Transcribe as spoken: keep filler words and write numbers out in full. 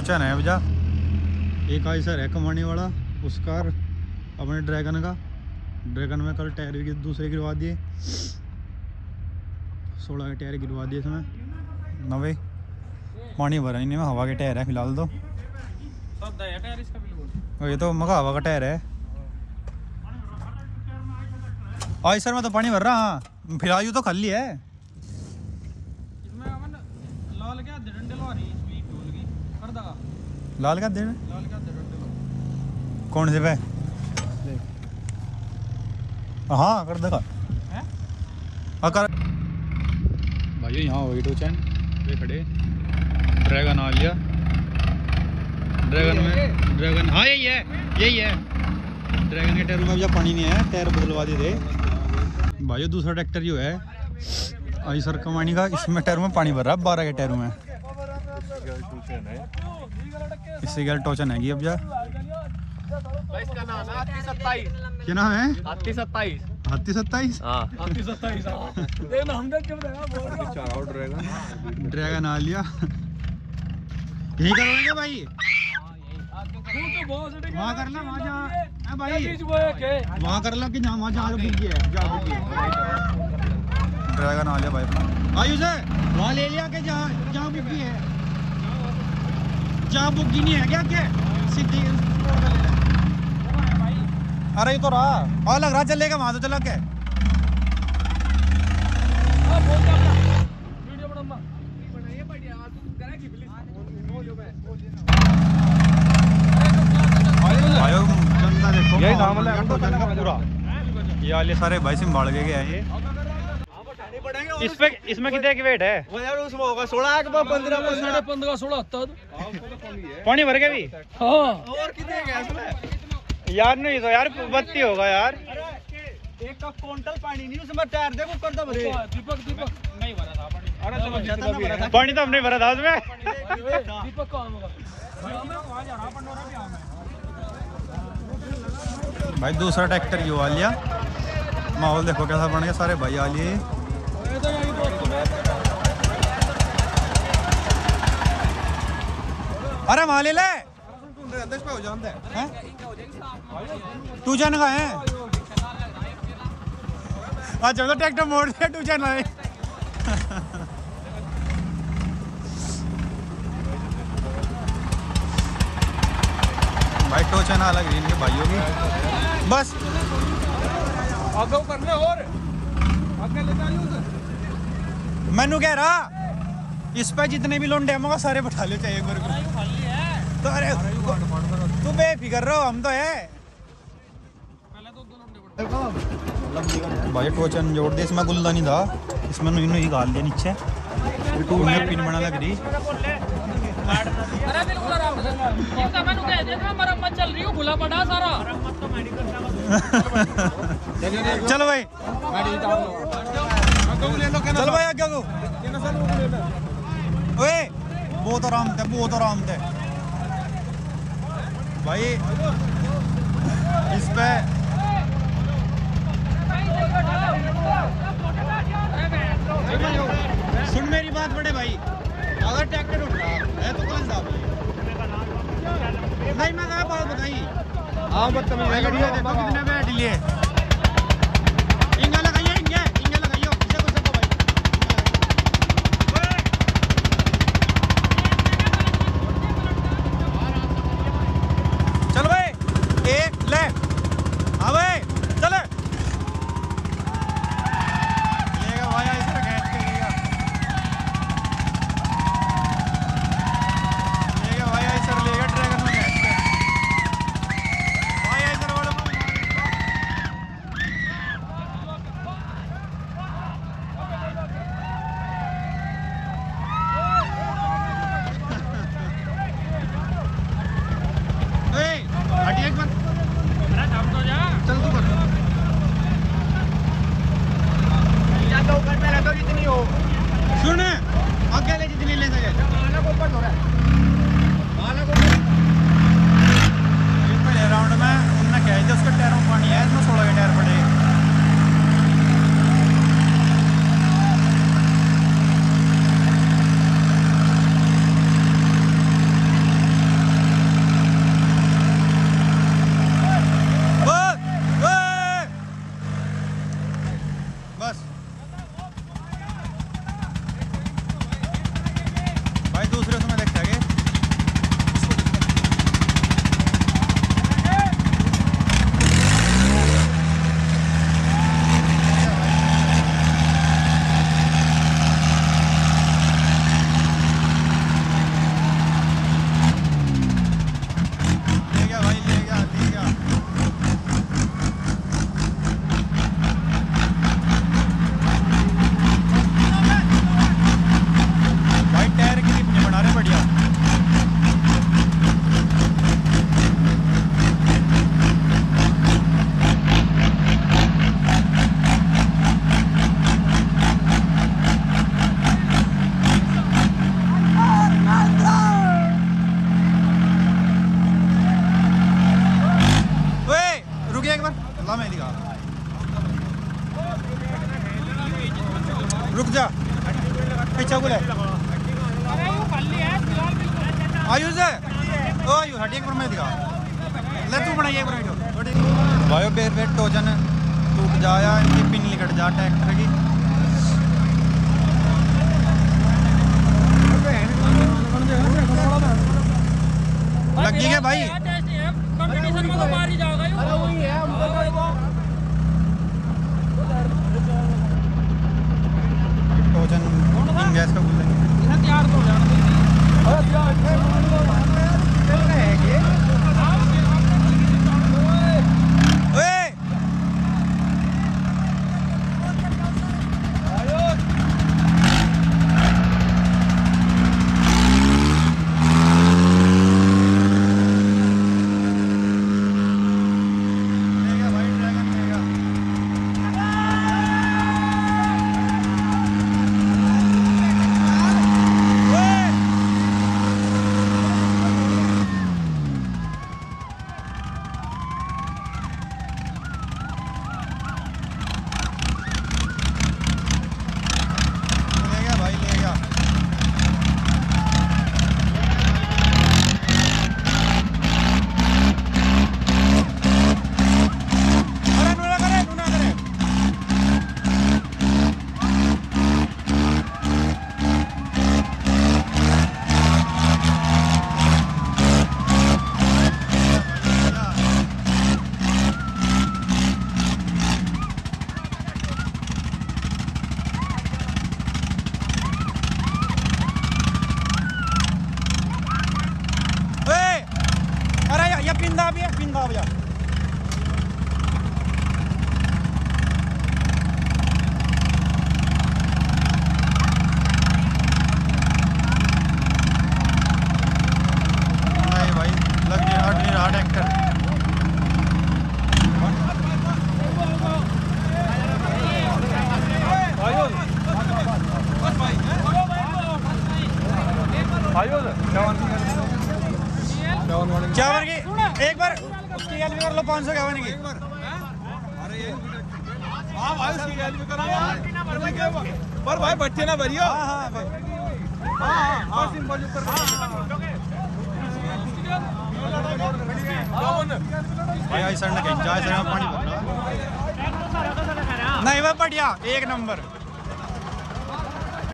टोचन है भैया। एक आइसर है कमाने वाला उसका अपने ड्रैगन का। ड्रैगन में कल टायर भी दूसरे गिरवा दिए, सोलह के टायर गिरवा दिए इसमें नवे। पानी भरा नहीं में, हवा के टायर है फिलहाल तो। ये तो मगा हवा का टायर है। आइसर में तो पानी भर रहा। हाँ फिलहाल यू तो खाली है। लाल का दे कौन से पे? हाँ कर देगा हाँ कर भाई। यहाँ वही टोचन ये खड़े ड्रैगन आ लिया। ड्रैगन में ड्रैगन हाँ यही है यही है। ड्रैगन के टायर में जब पानी नहीं है टायर बदलवा दिए थे भाई। दूसरा ट्रैक्टर जो है आइसर कमानी का, इसमें टायर में पानी भर रहा है बारह के टायर में। इससे गैल टोचन है अब जा। इसका नाम है हाथी सत्ताईस। क्या नाम है? हाथी सत्ताईस। हाथी सत्ताईस हाँ हाथी सत्ताईस। ड्रैगन आ लिया। यही करोगे क्या भाई? वहाँ कर ला, वहाँ जा भाई, वहाँ कर ला कि जहाँ वहाँ जहाँ बुक है। ड्रैगन आ लिया भाई अपना। आयु से वहाँ ले लिया कि जहाँ जहाँ बुक है, जहाँ बुक नहीं है क्या? क्या सीधी अरे ये तो रहा और लग रहा चलेगा वहाँ तो चला के। यही दामन है पूरा। ये वाले सारे भाई संभाल के गए हैं ये। इस पे इसमें कितने की वेट है? वो यार उसमें होगा सोलह के पंद्रह साढ़े पंद्रह सोलह पानी भर के भी। हाँ और कितने गया इसमें यार? नहीं तो यार बत्ती होगा यार। एक का क्विंटल पानी नहीं उसमें टायर देखो कर दो भरे। दीपक दीपक नहीं भरा था पानी। अरे पानी तो हमने भरा था उसमें। दीपक का भाई दूसरा ट्रैक्टर यो आ लिया। माहौल देखो कैसा बन गया, सारे भाई आ लिए। अरे वहाँ ले ले टू जन का है। अच्छा तो ट्रैक्टर मोड़ दिया टू जन है। भाई टोचन अलग है इनके भाइयों की। बस आगे करने और आगे ले जाइए। मैनू कह रहा इस पे जितने भी लोन डेमो का सारे बैठा लो चाहिए मेरे को। तो अरे तू बेफिक्र रहो हम तो है। भाई टोचन जोड़ दे इसमें गुल्ला नहीं था, इसमें नुई नुई गाल दिया नीचे पिन बना लग रही। अरे बिल्कुल आराम से इनका मैंने कह दिया था मरम्मत चल रही है, खुला पड़ा सारा। चलो भाई चलो भाई आगे को। ओए बहुत आराम थे बहुत आराम थे भाई। इस पे सुन मेरी बात बड़े भाई, अगर ट्रैक्टर उठ रहा है तो कौन सा नहीं मैं कहा बात बताई। हाँ बदतमीज देखो कितने बैठ लिए। इंगा लगाइए इंगे इंगे लगाइए किसे को सबको भाई। चल भाई ए ले हाँ भाई चले लेगा भाई ऐसे रखा है लेगा लेगा भाई ऐसे लेगा ड्रैगन में भाई ऐसे वाला रुक जा पीछे को ले अरे वो खाली है फिलहाल बिल्कुल आयुष है ओ आयु हट एक बार मैं दिखा ले तू बनाइए एक बार वीडियो भाई बेर बेर टोजन टूट जाया इनकी पिन निकट जा ट्रैक्टर की लगी है भाई कंपटीशन में तो बाहर ही जाओगा ये अरे वही है हम टोजन इन गैस का बोल इधर तैयार तो जाना पिंदा भी है पिंदा भैया नहीं भाई लग नहीं हट नहीं रहा ट्रैक्टर क्या की एक बार उसकी गैल भी कर लो पाँच सौ क्या की पर भाई बच्चे ना भरियो भाई ऐसा कहीं जाए पानी भरना नहीं वह बढ़िया एक नंबर।